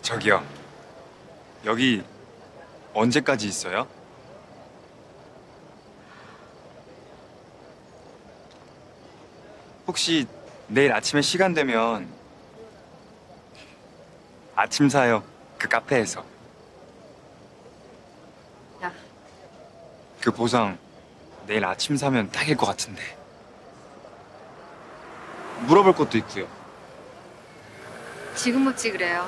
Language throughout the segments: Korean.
저기요. 여기 언제까지 있어요? 혹시 내일 아침에 시간 되면 아침 사요. 그 카페에서. 야, 그 보상 내일 아침 사면 딱일 것 같은데. 물어볼 것도 있고요. 지금 묻지 그래요.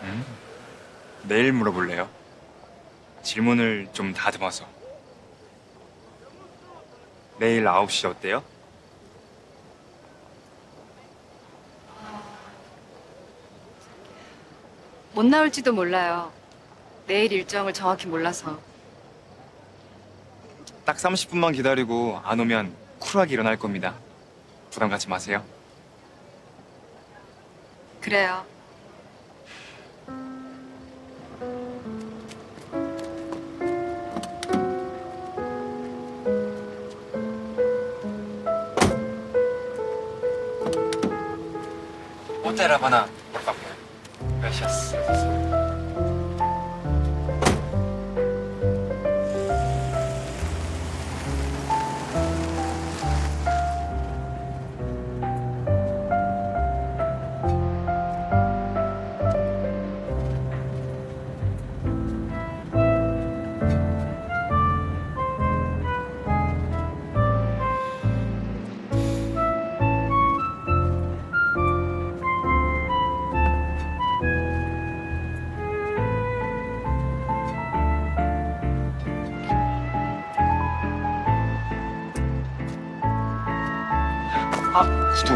내일 물어볼래요? 질문을 좀 다듬어서. 내일 9시 어때요? 못 나올지도 몰라요. 내일 일정을 정확히 몰라서. 딱 30분만 기다리고 안 오면 쿨하게 일어날 겁니다. 부담 갖지 마세요. 그래요. Otra Habana, por favor. Gracias. 아, 구두.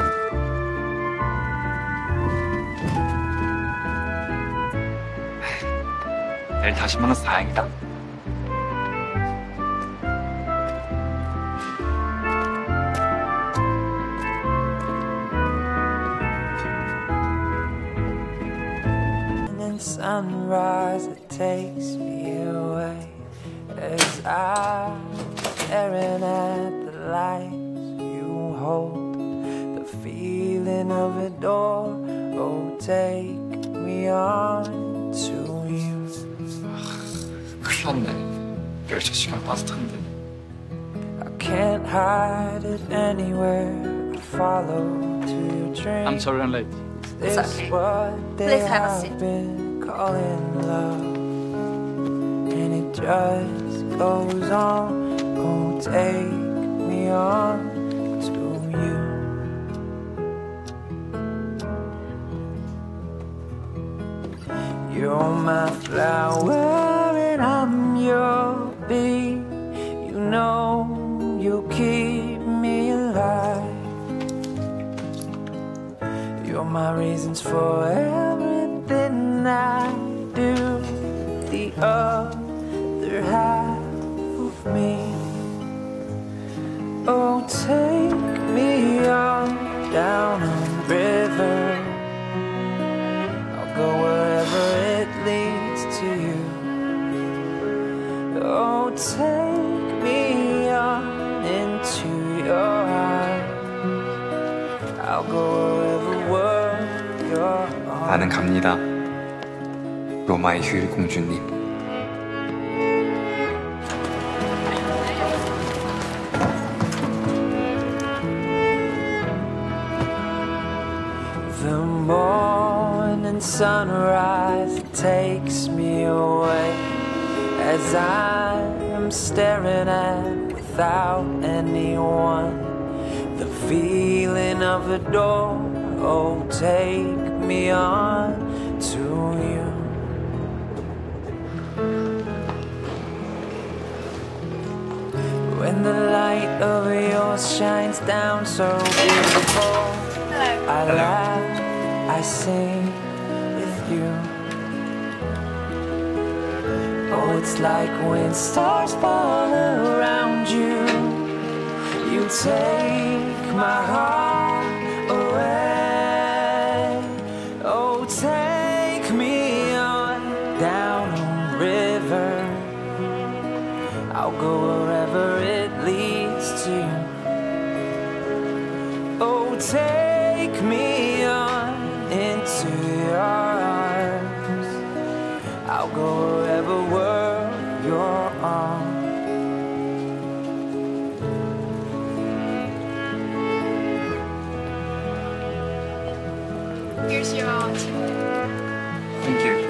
내일 다시 만나서 다행이다. Sunrise, it takes me away as I'm staring at the lights you hold, the feeling of it all. Oh, take me on to you. 큰일 났네. 16시간 빠듯한데. I can't hide it anywhere. I follow to your dream. I'm sorry I'm late. This okay. what they Please have a have seat. been calling love, and it just goes on. Oh, take me on to you. You're my flower and I'm your bee. You know you'll keep me alive. You're my reasons for everything I do. The other half of me. Oh, take me on down a river. I'll go wherever it leads to you. Oh, take me on into your arms. I'll go wherever world you're on. 나는 갑니다. 로마의 휴일 공주님. The morning sunrise takes me away as I'm staring at without anyone. The feeling of a door, oh, take me on to you. When the light of yours shines down so beautiful, I laugh, I sing with you. Oh, it's like when stars fall around you. You take my heart away. Oh, take me on down a river. I'll go wherever it leads to you. Oh, take me on into your arms. Here's your 땡큐.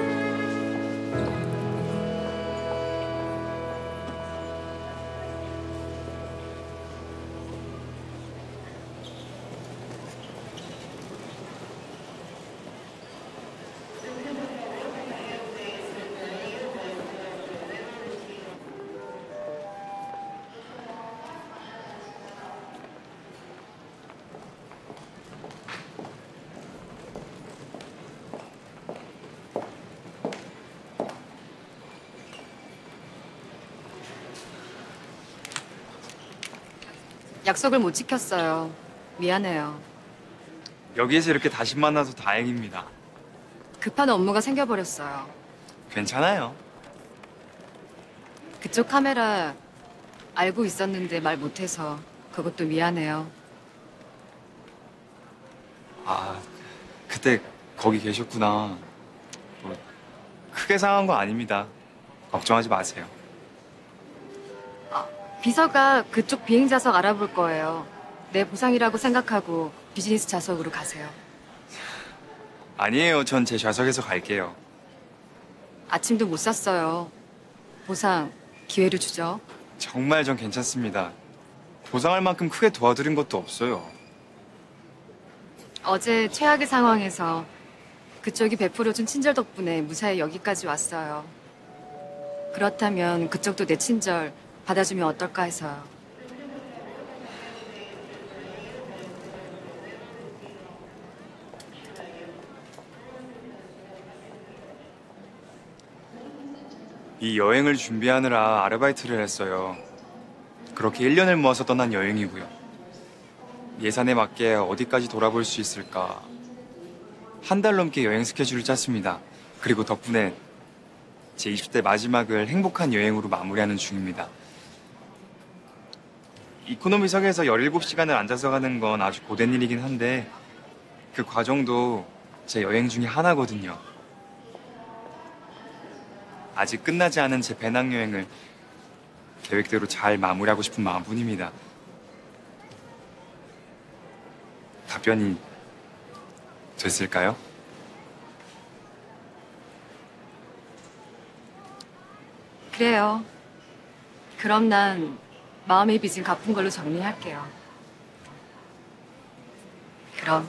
약속을 못 지켰어요. 미안해요. 여기에서 이렇게 다시 만나서 다행입니다. 급한 업무가 생겨버렸어요. 괜찮아요. 그쪽 카메라 알고 있었는데 말 못해서 그것도 미안해요. 아, 그때 거기 계셨구나. 뭐, 크게 상한 거 아닙니다. 걱정하지 마세요. 비서가 그쪽 비행 좌석 알아볼 거예요. 내 보상이라고 생각하고 비즈니스 좌석으로 가세요. 아니에요. 전 제 좌석에서 갈게요. 아침도 못 샀어요. 보상 기회를 주죠. 정말 전 괜찮습니다. 보상할 만큼 크게 도와드린 것도 없어요. 어제 최악의 상황에서 그쪽이 베풀어준 친절 덕분에 무사히 여기까지 왔어요. 그렇다면 그쪽도 내 친절 받아주면 어떨까 해서요. 이 여행을 준비하느라 아르바이트를 했어요. 그렇게 1년을 모아서 떠난 여행이고요. 예산에 맞게 어디까지 돌아볼 수 있을까. 한 달 넘게 여행 스케줄을 짰습니다. 그리고 덕분에 제 20대 마지막을 행복한 여행으로 마무리하는 중입니다. 이코노미석에서 17시간을 앉아서 가는 건 아주 고된 일이긴 한데 그 과정도 제 여행 중에 하나거든요. 아직 끝나지 않은 제 배낭여행을 계획대로 잘 마무리하고 싶은 마음뿐입니다. 답변이 됐을까요? 그래요. 그럼 난 마음의 빚은 갚은 걸로 정리할게요. 그럼.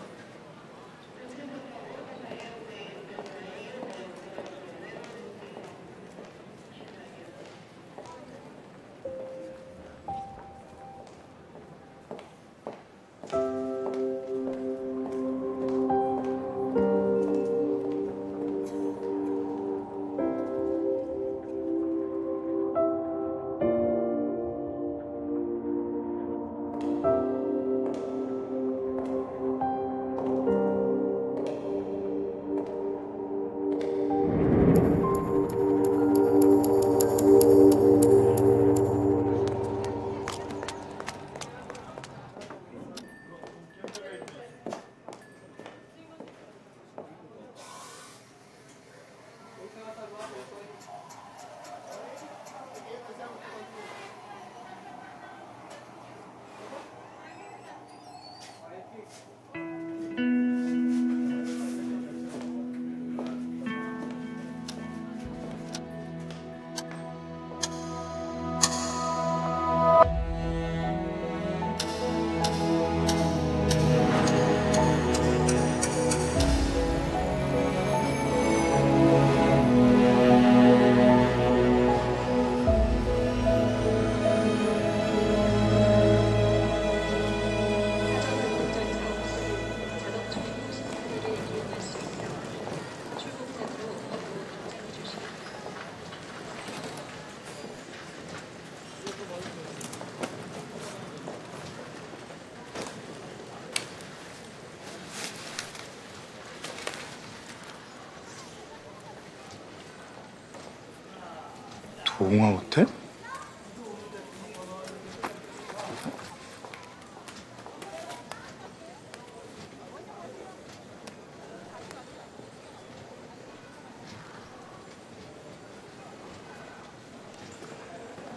도웅아 호텔?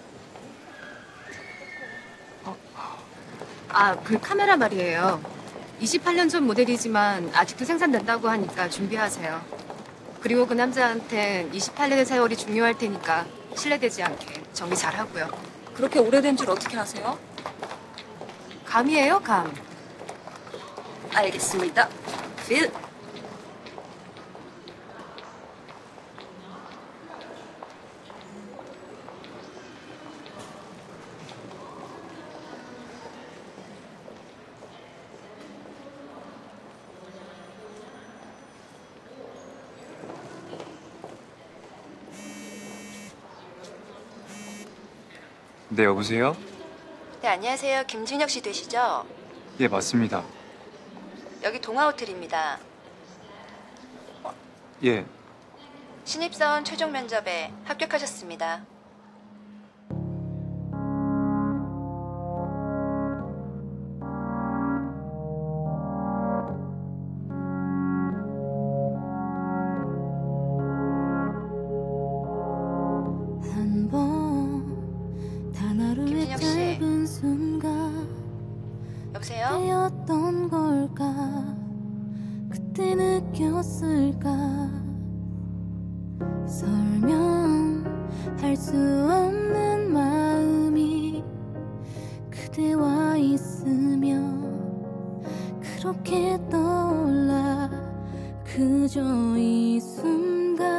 그 카메라 말이에요. 28년 전 모델이지만 아직도 생산된다고 하니까 준비하세요. 그리고 그 남자한텐 28년의 세월이 중요할 테니까 신뢰되지 않게 정리 잘하고요. 그렇게 오래된 줄 어떻게 아세요? 감이에요, 감. 알겠습니다. 빌. 네, 여보세요? 네, 안녕하세요. 김준혁 씨 되시죠? 예, 맞습니다. 여기 동아호텔입니다. 예, 신입사원 최종 면접에 합격하셨습니다. 단 하루의 김진혁 씨. 짧은 순간 여보세요? 때였던 걸까 그때 느꼈을까 설명할 수 없는 마음이 그대와 있으면 그렇게 떠올라 그저 이 순간